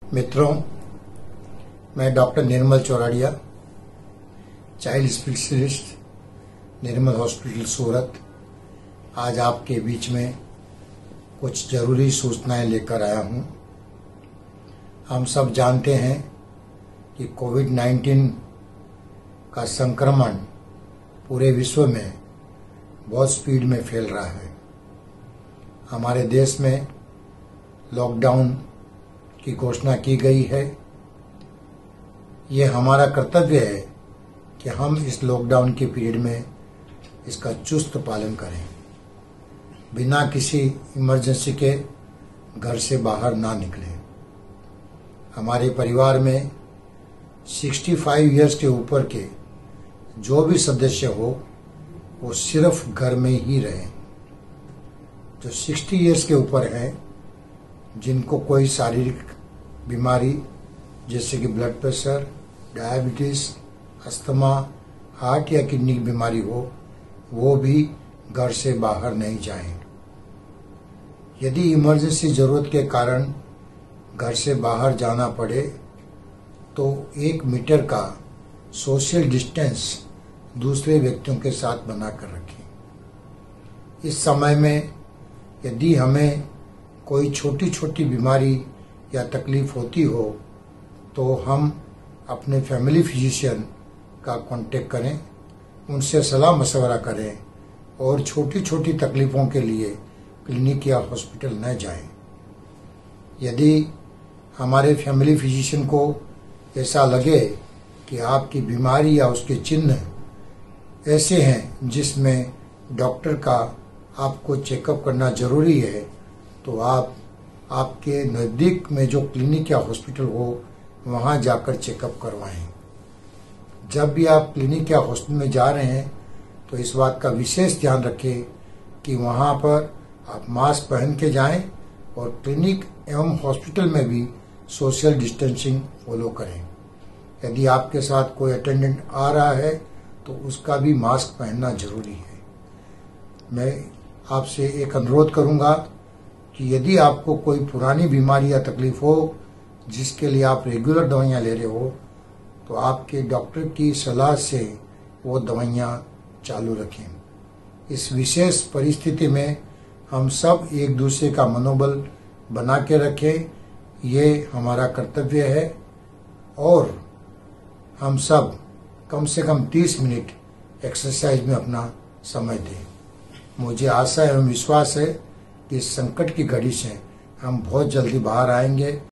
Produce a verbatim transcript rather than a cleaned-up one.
मित्रों, मैं doctor Nirmal Chauradia, child specialist, Nirmal hospital Surat, आज आपके बीच में कुछ जरूरी सूचनाएं लेकर आया हूं। हम सब जानते हैं कि कोविड नाइन्टीन का संक्रमण पूरे विश्व में बहुत स्पीड में फैल रहा है। हमारे देश में लॉकडाउन की घोषणा की गई है। ये हमारा कर्तव्य है कि हम इस लॉकडाउन के पीरियड में इसका चुस्त पालन करें, बिना किसी इमरजेंसी के घर से बाहर ना निकलें। हमारे परिवार में पैंसठ इयर्स के ऊपर के जो भी सदस्य हो वो सिर्फ घर में ही रहें। जो साठ इयर्स के ऊपर हैं, जिनको कोई शारीरिक बीमारी जैसे कि blood pressure, diabetes, asthma, heart या किडनी की बीमारी हो, वो भी घर से बाहर नहीं जाएं। यदि इमरजेंसी जरूरत के कारण घर से बाहर जाना पड़े तो एक मीटर का सोशल डिस्टेंस दूसरे व्यक्तियों के साथ बनाकर रखें। इस समय में यदि हमें कोई छोटी छोटी बीमारी या तकलीफ होती हो तो हम अपने फैमिली फिजिशियन का कांटेक्ट करें, उनसे सलाह मशवरा करें और छोटी छोटी तकलीफों के लिए क्लिनिक या हॉस्पिटल न जाएं। यदि हमारे फैमिली फिजिशियन को ऐसा लगे कि आपकी बीमारी या उसके चिन्ह ऐसे हैं जिसमें डॉक्टर का आपको चेकअप करना जरूरी है, तो आप आपके नज़दीक में जो क्लिनिक या हॉस्पिटल हो वहां जाकर चेकअप करवाएं। जब भी आप क्लिनिक या हॉस्पिटल में जा रहे हैं तो इस बात का विशेष ध्यान रखें कि वहां पर आप मास्क पहन के जाएं और क्लिनिक एवं हॉस्पिटल में भी सोशल डिस्टेंसिंग फॉलो करें। यदि आपके साथ कोई अटेंडेंट आ रहा है तो उसका भी मास्क पहनना जरूरी है। मैं आपसे एक अनुरोध करूंगा कि यदि आपको कोई पुरानी बीमारी या तकलीफ हो जिसके लिए आप रेगुलर दवाइयां ले रहे हो तो आपके डॉक्टर की सलाह से वो दवाइयां चालू रखें। इस विशेष परिस्थिति में हम सब एक दूसरे का मनोबल बना के रखें, ये हमारा कर्तव्य है। और हम सब कम से कम तीस मिनट एक्सरसाइज में अपना समय दें। मुझे आशा एवं विश्वास है कि इस संकट की घड़ी से हम बहुत जल्दी बाहर आएंगे।